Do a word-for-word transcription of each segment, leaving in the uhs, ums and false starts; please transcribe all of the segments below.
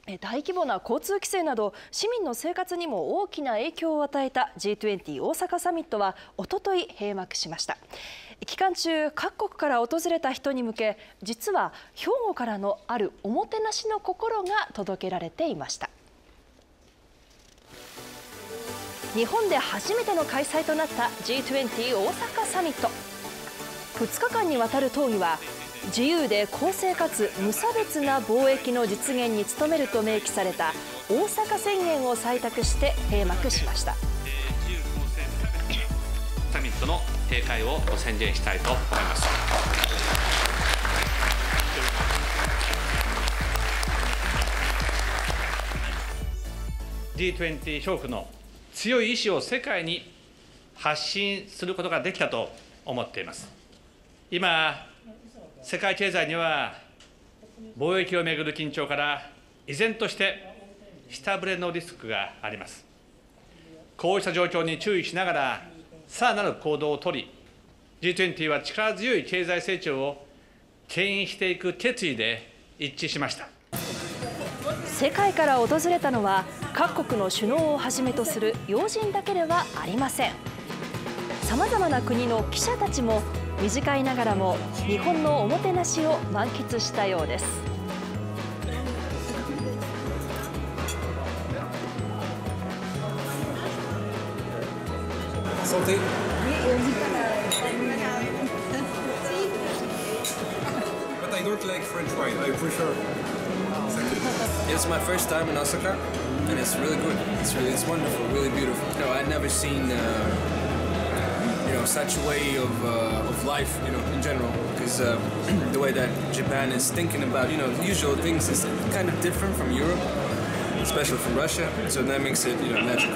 大規模な交通規制など市民の生活にも大きな影響を与えた ジートゥエンティー 大阪サミットはおととい閉幕しました。期間中、各国から訪れた人に向け、実は兵庫からのあるおもてなしの心が届けられていました。日本で初めての開催となった ジートゥエンティー 大阪サミット。ふつかかんにわたる討議は、自由で公正かつ無差別な貿易の実現に努めると明記された大阪宣言を採択して閉幕しました。 サミットの閉会を宣言したいと思います。ジートゥエンティー 諸国の強い意志を世界に発信することができたと思っています。今、世界経済には貿易をめぐる緊張から依然として下振れのリスクがあります。こうした状況に注意しながらさらなる行動を取り、ジートゥエンティー は力強い経済成長を牽引していく決意で一致しました。 世界から訪れたのは各国の首脳をはじめとする要人だけではありません。さまざまな国の記者たちも短いながらも日本のおもてなしを満喫したようです。 Salty? But I don't like French wine. I prefer. It's my first time in Osaka, and it's really good. It's really, it's wonderful, really beautiful. You know, I'd never seen, uh, you know, such a way of uh, of life, you know, in general. Because uh, the way that Japan is thinking about, you know, the usual things is kind of different from Europe, especially from Russia. So that makes it, you know, magical.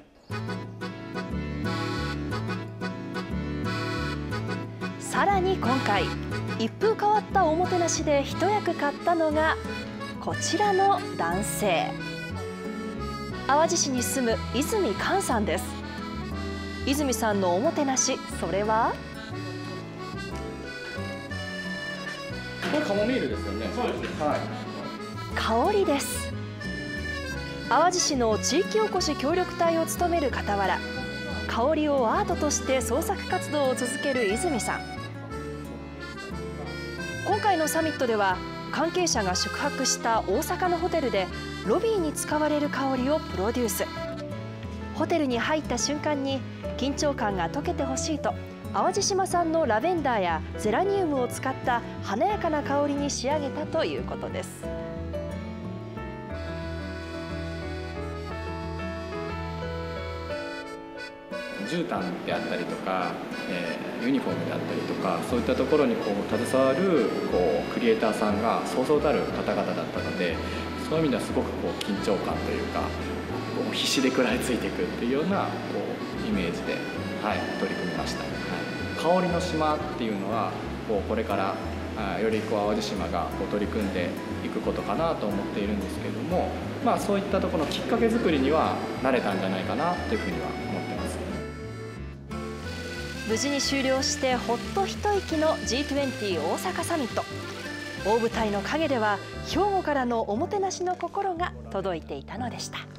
さらに今回、一風変わったおもてなしで一役買ったのがこちらの男性。淡路市に住む泉寛さんです。泉さんのおもてなし、それはこれカモミールですよね。そうです。はい。 香りです。淡路市の地域おこし協力隊を務める傍ら、香りをアートとして創作活動を続ける泉さん。今回のサミットでは関係者が宿泊した大阪のホテルでロビーに使われる香りをプロデュース。ホテルに入った瞬間に緊張感が解けてほしいと淡路島産のラベンダーやゼラニウムを使った華やかな香りに仕上げたということです。 絨毯であったりとか、えー、ユニフォームであったりとか、そういったところにこう携わるこうクリエイターさんがそうそうたる方々だったので、そういう意味ではすごくこう緊張感というか、こう必死で食らいついていくっていうようなこうイメージで、はい、取り組みました。はい、香りの島っていうのはこうこれからあよりこう淡路島がこう取り組んでいくことかなと思っているんですけれども、まあ、そういったところのきっかけ作りにはなれたんじゃないかなというふうには思ってます。 無事に終了してほっと一息の ジートゥエンティー 大阪サミット。大舞台の陰では兵庫からのおもてなしの心が届いていたのでした。